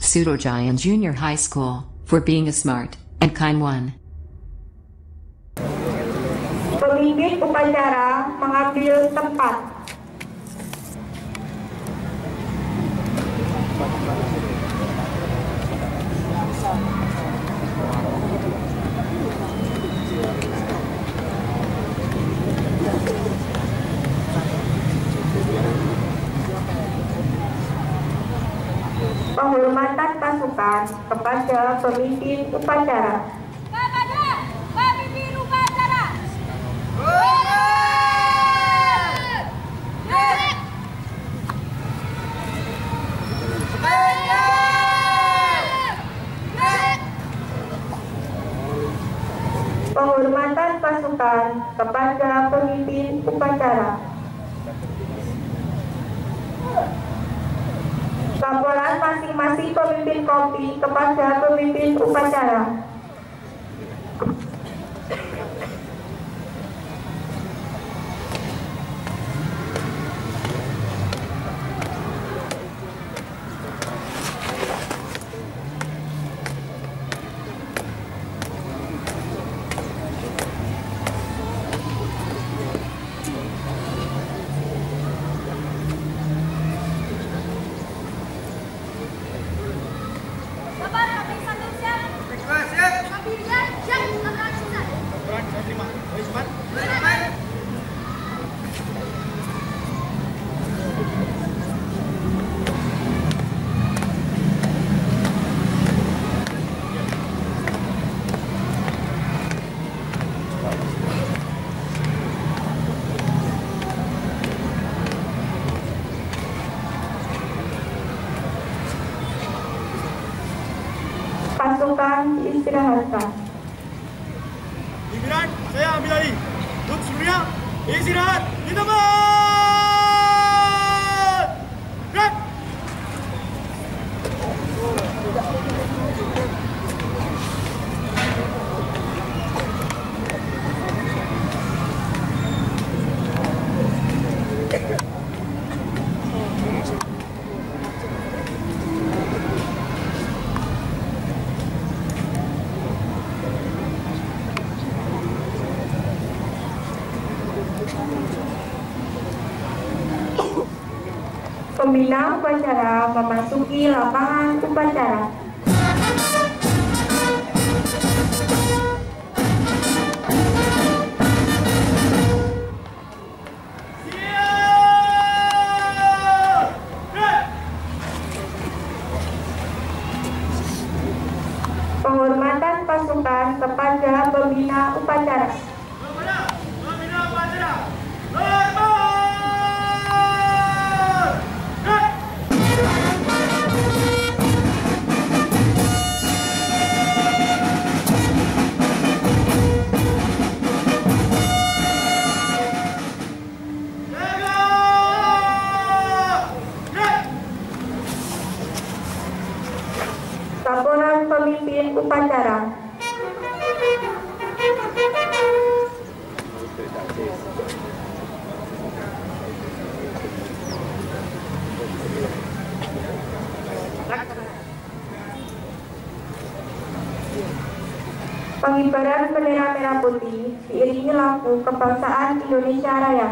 Pseudogiant Junior High School, for being a smart and kind one. Pemimpin upacara mengambil tempat. Penghormatan pasukan kepada pemimpin upacara. Kepada pemimpin upacara. Penghormatan pasukan kepada pemimpin upacara. Laporan masing-masing pemimpin kopi kepada pemimpin upacara. Pasukan diistirahatkan. Pimpinan, saya ambil alih. Untuk seluruhnya, istirahat di tempat. Gerak. Pembina upacara memasuki lapangan upacara. Penghormatan pasukan kepada pembina upacara. Pembina upacara. Laporan pemimpin upacara. Pengibaran bendera merah putih diiringi lagu kebangsaan Indonesia Raya.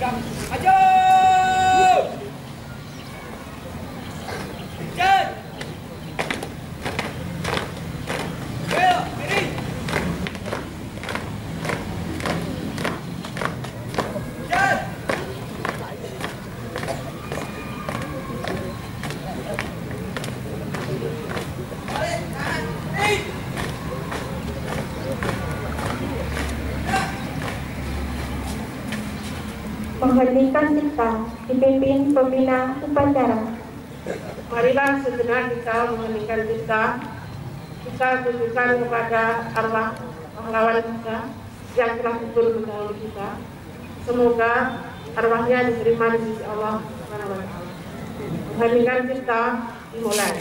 Maju! Cek! Belok, kiri! Cek! Balik, kanan, kiri! Menghentikan cipta dipimpin pembina upacara. Marilah sejenak kita menghentikan cipta. Kita tujukan kepada arwah pahlawan kita yang telah gugur mendahului kita. Semoga arwahnya diterima di sisi Allah Subhanahu wa Ta'ala. Menghentikan cipta dimulai.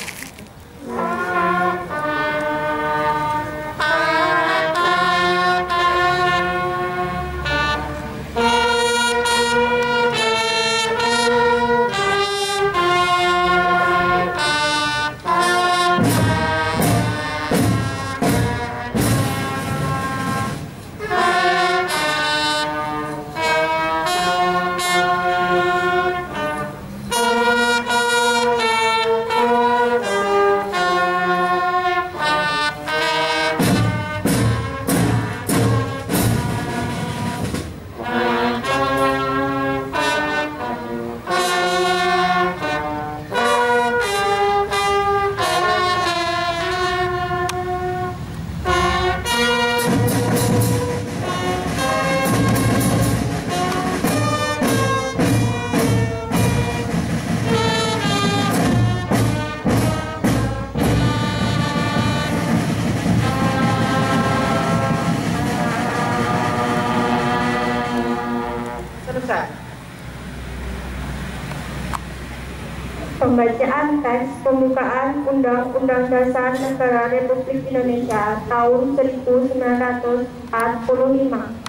Pembacaan teks pembukaan Undang-Undang Dasar Negara Republik Indonesia tahun 1945.